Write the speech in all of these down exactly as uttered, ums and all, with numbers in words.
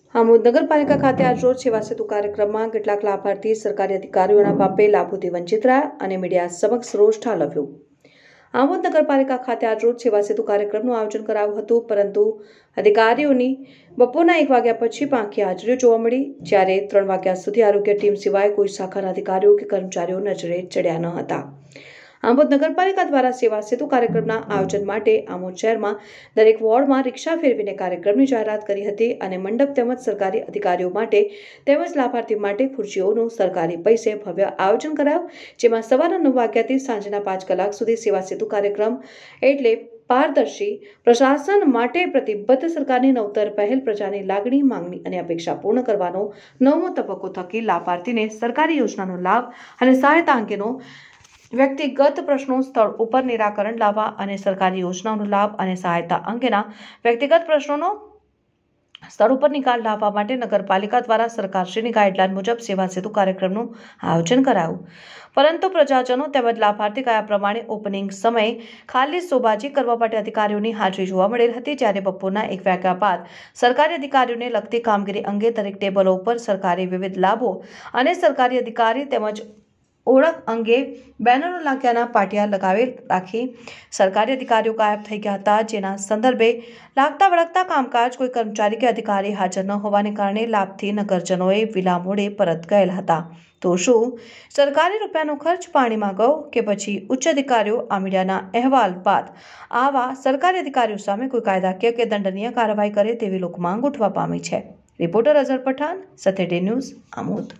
આમોદ નગરપાલિકા ખાતે આજ રોજ સેવા સેતુ કાર્યક્રમમાં કેટલાક લાભાર્થી સરકારી અધિકારીઓના પાપે લાભોથી વંચિત રહ્યા અને મીડિયા સમક્ષ રોષ ઠાલવ્યો। આમોદ નગરપાલિકા ખાતે આજ રોજ સેવા સેતુ કાર્યક્રમનું આયોજન કરાયું હતું, પરંતુ અધિકારીઓની બપોરના એક વાગ્યા પછી પાંખી હાજરીઓ જોવા મળી, જ્યારે ત્રણ વાગ્યા સુધી આરોગ્ય ટીમ સિવાય કોઈ શાખાના અધિકારીઓ કે કર્મચારીઓ નજરે ચડ્યા ન હતા। આમોદ નગરપાલિકા દ્વારા સેવા સેતુ કાર્યક્રમના આયોજન માટે આમોદ શહેરમાં દરેક વોર્ડમાં રિક્ષા ફેરવીને કાર્યક્રમની જાહેરાત કરી હતી અને મંડપ તેમજ સરકારી અધિકારીઓ માટે તેમજ લાભાર્થી માટે ખુરશીઓનું સરકારી પૈસે ભવ્ય આયોજન કરાયું, જેમાં સવારના નવ વાગ્યાથી સાંજના પાંચ કલાક સુધી સેવા સેતુ કાર્યક્રમ એટલે પારદર્શી પ્રશાસન માટે પ્રતિબદ્ધ સરકારની નવતર પહેલ પ્રજાની લાગણી, માંગણી અને અપેક્ષા પૂર્ણ કરવાનો નવમો તબક્કો થકી લાભાર્થીને સરકારી યોજનાનો લાભ અને સહાયતા અંગેનો વ્યક્તિગત પ્રશ્નો સ્થળ ઉપર નિરાકરણ લાવવા અને સરકારી યોજનાઓનો લાભ અને સહાયતા અંગેના વ્યક્તિગત પ્રશ્નોનો સ્થળ ઉપર નિકાલ લાવવા માટે નગરપાલિકા દ્વારા સરકારશ્રીની ગાઈડલાઈન મુજબ સેવા સેતુ કાર્યક્રમનું આયોજન કરાયું, પરંતુ પ્રજાજનો તેમજ લાભાર્થી કયા પ્રમાણે ઓપનિંગ સમયે ખાલી શોબાજી કરવા માટે અધિકારીઓની હાજરી જોવા મળેલ હતી, જ્યારે બપોરના એક વાગ્યા બાદ સરકારી અધિકારીઓને લગતી કામગીરી અંગે દરેક ટેબલો ઉપર સરકારી વિવિધ લાભો અને સરકારી અધિકારી તેમજ ઓળખ અંગે બેનરો લાગ્યાના પાટિયા લગાવેલ રાખી સરકારી અધિકારીઓ ગાયબ થઈ ગયા હતા, જેના સંદર્ભે લાગતા વળગતા કામકાજ કોઈ કર્મચારી કે અધિકારી હાજર ન હોવાને કારણે લાભથી નગરજનોએ વિલા મોડે પરત ગયેલ હતા। તો શું સરકારી રૂપિયાનો ખર્ચ પાણીમાં ગયો કે પછી ઉચ્ચ અધિકારીઓ આ મીડિયાના અહેવાલ બાદ આવા સરકારી અધિકારીઓ સામે કોઈ કાયદાકીય કે દંડનીય કાર્યવાહી કરે તેવી લોક માંગ ઉઠવા પામી છે। Reporter Azhar Pathan, Satya Day News, Amod.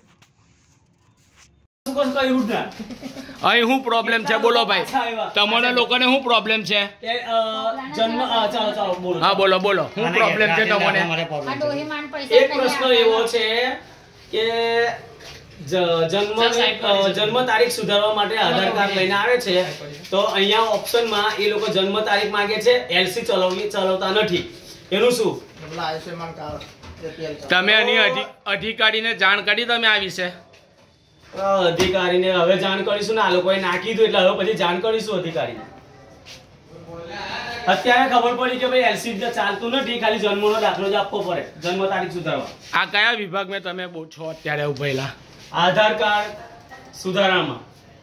અહીં શું પ્રોબ્લેમ છે બોલો ભાઈ, તમારા લોકોને શું પ્રોબ્લેમ છે? જન્મ ચાલો ચાલો બોલો હા બોલો બોલો શું પ્રોબ્લેમ છે તમને? એક પ્રશ્ન એવો છે કે જન્મ જન્મ તારીખ સુધારવા માટે આધાર કાર્ડ લઈને આવે છે, તો અહીંયા ઓપ્શનમાં એ લોકો જન્મ તારીખ માંગે છે, એલસી ચલાવવી ચલાવતા નથી, એનું શું? તમે એની અધિકારીને જાણ કરી તમે આ વિશે? અધિકારીને હવે જાણ કરીશું ને, આ લોકોએ નાખી દીધું એટલે હવે પછી જાણ કરીશું અધિકારીને। અત્યારે ખબર પડી કે ભાઈ એલસી ચાલતું નથી, ખાલી જન્મનો દાખલો જ આપવો પડે જન્મ તારીખ સુધારવા। આ કયા વિભાગમાં તમે છો અત્યારે ઉભેલા? આધાર કાર્ડ સુધારણામાં।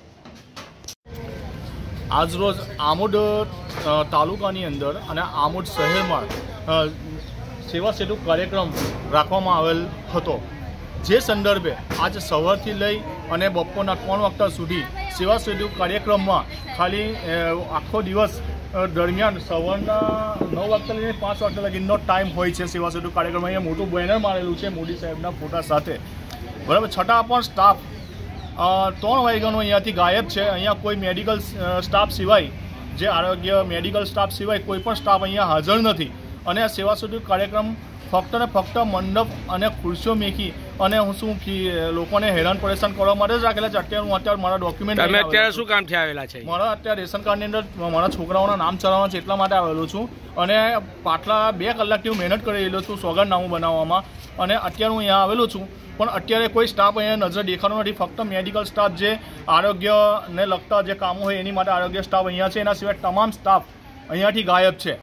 આજરોજ આમોદ તાલુકાની અંદર અને આમોદ શહેરમાં સેવા સેતુ કાર્યક્રમ રાખવામાં આવેલ હતો, જે સંદર્ભે આજે સવારથી લઈ અને બપોરના ત્રણ વાગ્યા સુધી સેવા સેતુ કાર્યક્રમમાં ખાલી આખો દિવસ દરમિયાન સવારના નવ વાગ્યા લઈને પાંચ વાગ્યા લગીનો ટાઈમ હોય છે સેવા સેતુ કાર્યક્રમ। અહીંયા મોટું બેનર મારેલું છે મોદી સાહેબના ફોટા સાથે, બરાબર, છતાં પણ સ્ટાફ ત્રણ વાગ્યાનો અહીંયાથી ગાયબ છે। અહીંયા કોઈ મેડિકલ સ્ટાફ સિવાય, જે આરોગ્ય મેડિકલ સ્ટાફ સિવાય કોઈ પણ સ્ટાફ અહીંયા હાજર નથી અને આ સેવા સેતુ કાર્યક્રમ ફક્ત ને ફક્ત મંડપ અને ખુરશીઓ મેકી અને હું શું લોકોને હેરાન પરેશાન કરવા માટે જ રાખેલા છે। અત્યારે હું અત્યારે મારા ડોક્યુમેન્ટ તમે અત્યારે શું કામથી આવેલા છે? મારા અત્યારે રેશન કાર્ડની અંદર મારા છોકરાઓના નામ ચલાવવાના છે એટલા માટે આવેલો છું, અને પાછલા બે કલાકથી હું મહેનત કરી રહેલો છું સોગંદનામું બનાવવામાં, અને અત્યારે હું અહીંયા આવેલો છું, પણ અત્યારે કોઈ સ્ટાફ અહીંયા નજર દેખાતો નથી। ફક્ત મેડિકલ સ્ટાફ જે આરોગ્યને લગતા જે કામો હોય એની માટે આરોગ્ય સ્ટાફ અહીંયા છે, એના સિવાય તમામ સ્ટાફ અહીંયાથી ગાયબ છે।